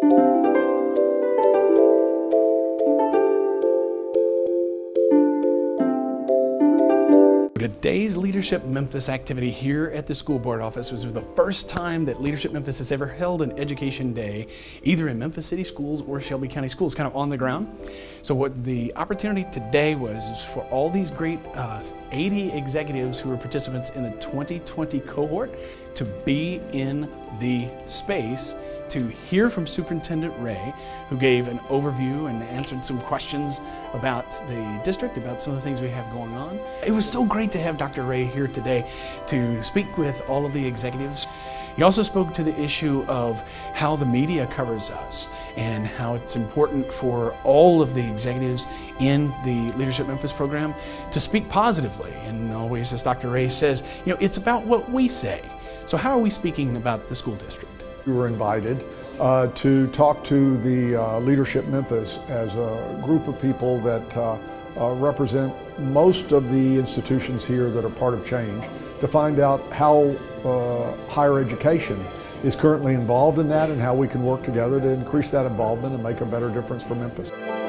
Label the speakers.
Speaker 1: Today's Leadership Memphis activity here at the school board office was the first time that Leadership Memphis has ever held an education day, either in Memphis City Schools or Shelby County Schools, kind of on the ground. So what the opportunity today was is for all these great 80 executives who were participants in the 2020 cohort to be in the space to hear from Superintendent Ray, who gave an overview and answered some questions about the district, about some of the things we have going on. It was so great to have Dr. Ray here today to speak with all of the executives. He also spoke to the issue of how the media covers us and how it's important for all of the executives in the Leadership Memphis program to speak positively. And always, as Dr. Ray says, it's about what we say. So how are we speaking about the school district?
Speaker 2: We were invited to talk to the Leadership Memphis as a group of people that represent most of the institutions here that are part of change, to find out how higher education is currently involved in that and how we can work together to increase that involvement and make a better difference for Memphis.